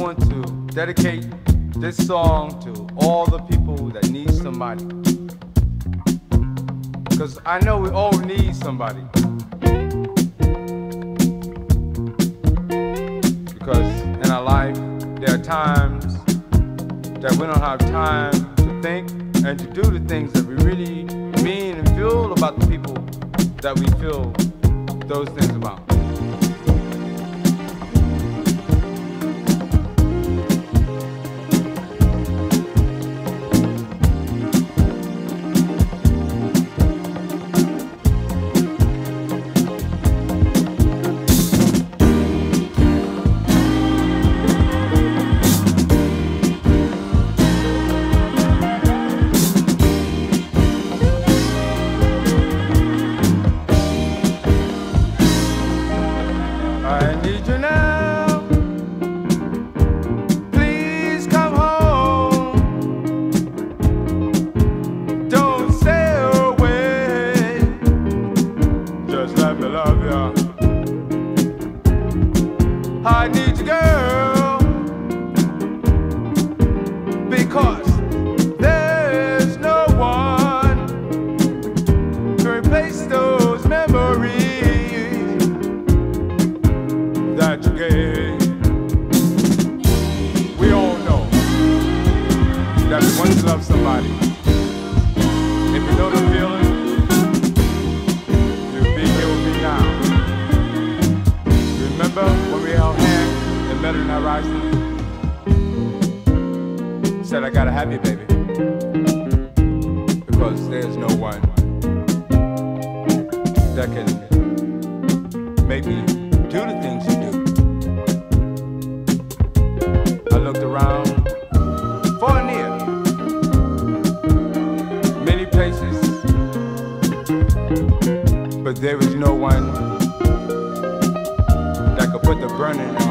want to dedicate this song to all the people that need somebody. Because I know we all need somebody. Because in our life, there are times that we don't have time to think and to do the things that we really mean and feel about the people that we feel those things about. I need you now. Please come home. Don't stay away. Just let me love you. I need you, girl, because there's no one to replace those memories that you gave. We all know that we once loved somebody. If you know the feeling, you'll be here with me now. Remember when we held hands and met in that rising? Said I gotta have you, baby, because there's no one that can make me do the things you do. I looked around, far and near, many places, but there was no one that could put the burning